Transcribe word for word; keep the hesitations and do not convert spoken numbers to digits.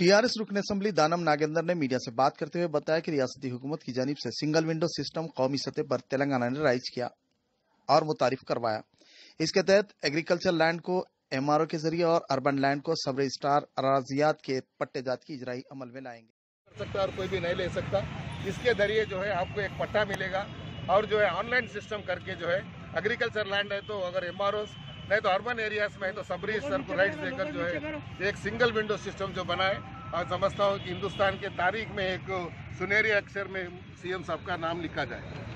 TRS रुकन assembly दानम नागेंद्र ने media से बात करते हुए बताया कि रियासती हुकूमत की जानिब से सिंगल विंडो सिस्टम कौमी सतह पर तेलंगाना ने राइज किया और मुतारिफ करवाया। इसके तहत एग्रीकल्चर लैंड को एमआरओ के जरिए और अर्बन लैंड को सब रजिस्ट्रार अराजियात के पट्टेजात की इजराई अमल में लाएंगे। कर सकता और कोई भी नहीं ले सकता। इसके जरिए जो है आपको एक पट्टा मिलेगा और जो है ऑनलाइन सिस्टम करके जो है एग्रीकल्चर लैंड है तो अगर एमआरओ नहीं तो अर्बन एरियाज में है तो सब रजिस्ट्रार को राइट्स देकर जो है एक सिंगल विंडो सिस्टम जो बनाए और समझता हूँ कि हिंदुस्तान के तारीख में एक सुनहरे अक्षर में सीएम साहब का नाम लिखा जाए।